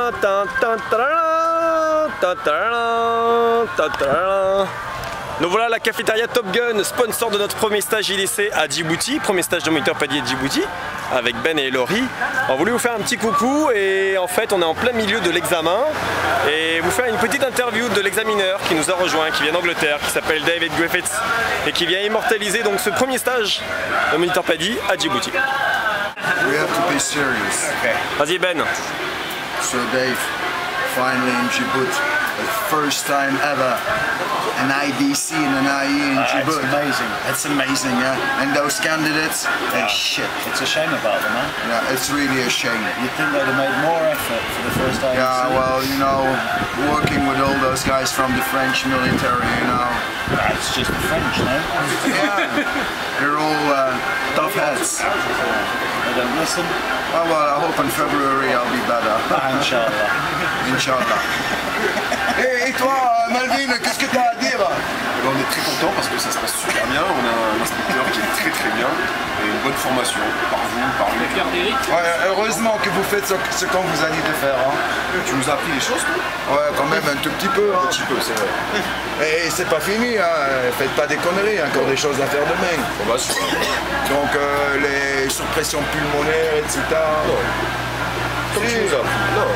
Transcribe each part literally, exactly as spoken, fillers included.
Donc voilà la cafétéria Top Gun, sponsor de notre premier stage I D C à Djibouti, premier stage de moniteur palier de Djibouti, avec Ben et Laurie. On voulait vous faire un petit coucou et en fait on est en plein milieu de l'examen et vous faire une petite interview de l'examineur qui nous a rejoint, qui vient d'Angleterre, qui s'appelle David Griffiths et qui vient immortaliser donc ce premier stage de moniteur palier à Djibouti. We have to be serious. Okay. Vas-y Ben. So Dave, finally in Djibouti, the first time ever, an I D C and an I E in uh, Djibouti. It's amazing. It's amazing, yeah. And those candidates, they're yeah. shit. It's a shame about them, huh? Yeah, it's really a shame. You'd think they'd have made more effort for the first I D C. Yeah, well, you know, working with all those guys from the French military, you know. That's just the French, no? Yeah, they're all uh, tough heads. They don't listen. Oh, well, I hope in February I'll be better. Inch'Allah. Inch'Allah. Et, et toi, Malvin, qu'est-ce que tu as à dire? On est très content parce que ça se passe super bien. On a un inspecteur qui est très très bien et une bonne formation par vous, par lui. Ouais, heureusement que vous faites ce, ce qu'on vous a dit de faire. Hein. Tu nous as appris des choses, toi? Ouais, quand même un tout petit peu. Hein. Un petit peu, c'est vrai. Et c'est pas fini, hein. Faites pas des conneries, encore des choses à faire demain. On va sur. Donc euh, les surpressions pulmonaires, et cetera. Non. Comme si. tu nous as appris. Non.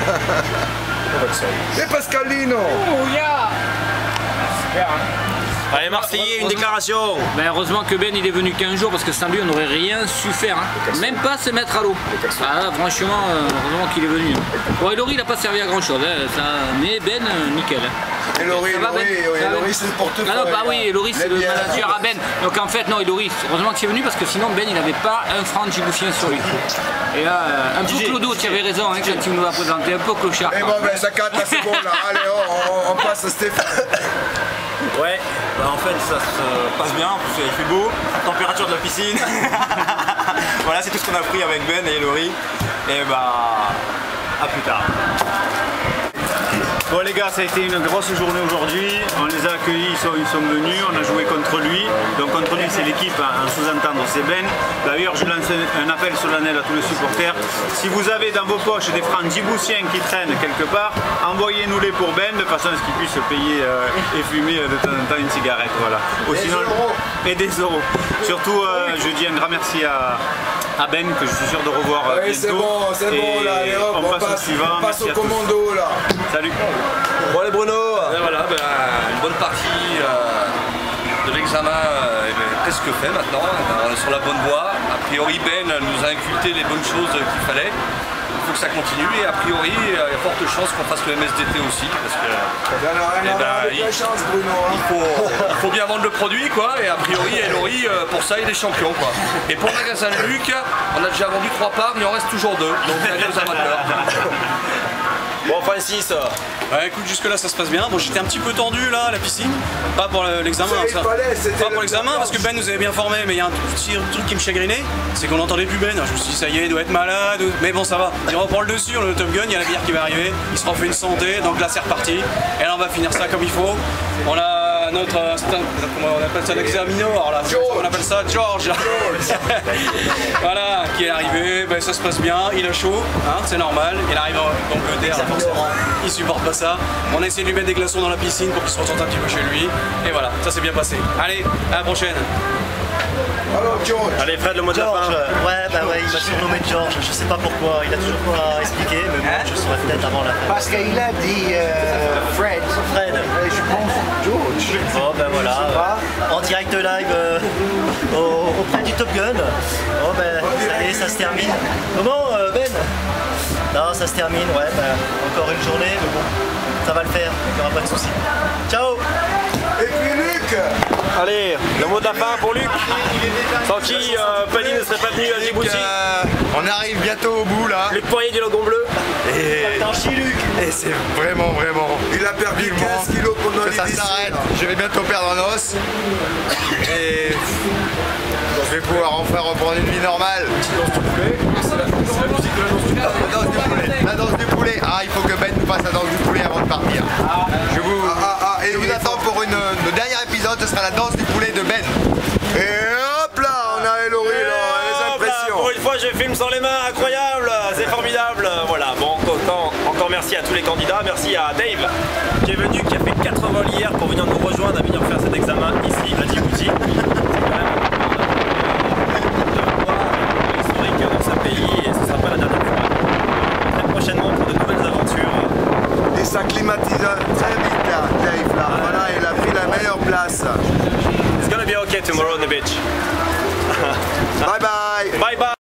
On va le savoir. Et Pascalino. Oh yeah. Super, hein. Allez Marseillais, une déclaration. Ben heureusement que Ben il est venu quinze jours parce que sans lui on n'aurait rien su faire, hein. Même pas se mettre à l'eau. Ah franchement, euh, heureusement qu'il est venu. Bon et Laurie il n'a pas servi à grand chose, hein, ça... mais Ben euh, nickel. Et Laurie, ça va, Ben oui, oui, Laurie c'est le portefeuille. Non, non, bah oui, Laurie c'est le manager à Ben. Donc en fait non, et Laurie, heureusement qu'il est venu parce que sinon Ben il n'avait pas un franc de djiboutien sur lui. Et là, euh, un peu Clodo, tu avais raison hein, quand tu nous l'as présenté, un peu clochard. Et bon ben ça cadre là, c'est bon là, allez on, on passe à Stéphane. Ouais, bah en fait ça se passe bien, en plus il fait beau, température de la piscine. Voilà, c'est tout ce qu'on a pris avec Ben et Laurie. Et bah à plus tard. Bon les gars, ça a été une grosse journée aujourd'hui, on les a accueillis, ils sont, ils sont venus, on a joué contre lui, donc contre lui c'est l'équipe, en sous-entendre c'est Ben. D'ailleurs je lance un appel solennel à tous les supporters, si vous avez dans vos poches des francs djiboutiens qui traînent quelque part, envoyez-nous-les pour Ben de façon à ce qu'il puisse payer euh, et fumer de temps en temps une cigarette, voilà. Ou sinon, et des euros. Surtout euh, je dis un grand merci à, à Ben que je suis sûr de revoir euh, oui, bientôt. C'est bon, c'est bon là, allez, hop, on, on passe, passe, au suivant. on passe au commando là. Salut. Bon allez Bruno. Et voilà, ben, une bonne partie euh, de l'examen euh, est presque fait maintenant, on est sur la bonne voie. A priori Ben nous a inculqué les bonnes choses qu'il fallait. Il faut que ça continue et a priori il y a forte chance qu'on fasse le M S D T aussi parce que eh ben, il, chance, Bruno, hein. il, faut, il faut bien vendre le produit quoi et a priori Elori pour ça il est champion quoi. Et pour le magasin Luc, on a déjà vendu trois parts mais il en reste toujours deux, donc allez aux amateurs. Bon Francis. Ouais, écoute, jusque là ça se passe bien. Bon, j'étais un petit peu tendu là à la piscine, pas pour l'examen, hein, pas pour l'examen parce que Ben nous avait bien formé, mais il y a un petit truc qui me chagrinait, c'est qu'on n'entendait plus Ben. Je me suis dit ça y est, il doit être malade, mais bon ça va. Il reprend le dessus, on a le Top Gun, il y a la bière qui va arriver, il se refait une santé, donc là c'est reparti. Et là on va finir ça comme il faut. On a notre, comment on appelle ça, l'examineur là, on appelle ça George. Voilà, qui est arrivé, ben, ça se passe bien, il a chaud, hein, c'est normal, il arrive d'Angleterre, forcément, il supporte pas ça. On a essayé de lui mettre des glaçons dans la piscine pour qu'il se ressente un petit peu chez lui, et voilà, ça s'est bien passé. Allez, à la prochaine. Alors George. Allez Fred, le mot de la fin. Ouais, bah ouais, il m'a surnommé George, je sais pas pourquoi, il a toujours pas expliqué, mais bon, je saurais peut-être avant la fin. Parce qu'il a dit euh, Fred. Fred. Et je pense George. Bon ben voilà, euh, en direct live euh, au, auprès du Top Gun. Bon ben, ça y est, ça se termine. Comment euh, Ben? Non, ça se termine, ouais, ben, encore une journée, mais bon, ça va le faire, il n'y aura pas de soucis. Ciao. Et puis Luc. Allez, le mot de la fin pour Luc. Sans qui euh, Penny ne serait pas venu à Djibouti. Euh, on arrive bientôt au bout là. Luc Poirier du Logon Bleu. Et, Luc. et c'est vraiment vraiment. Il a perdu quinze kilos pendant les ça s'arrête. Je vais bientôt perdre un os. Et je vais pouvoir enfin reprendre une vie normale. C'est la, la musique de la danse du poulet. La danse du poulet. La danse du poulet. Ah, il faut que Ben nous fasse la danse du poulet avant de partir. Je vous, ah, ah, ah, et je vous attends pour une, le dernier épisode, ce sera la danse du poulet de Ben. Et hop là, on a Elori là, les impressions. Pour une fois, je filme sans les mains, incroyable, c'est formidable. Voilà, bon, encore, encore encore merci à tous les candidats. Merci à Dave qui est venu, qui a fait quatre vols hier pour venir nous rejoindre, à venir faire cet examen ici à Djibouti. C'est quand même de voir l'historique dans ce pays et ce ne sera pas la dernière fois. Très prochainement pour de nouvelles aventures. Et ça climatise très vite là, Dave là. Voilà, il a pris la meilleure place. It's gonna be okay tomorrow on the beach. Bye bye. Bye.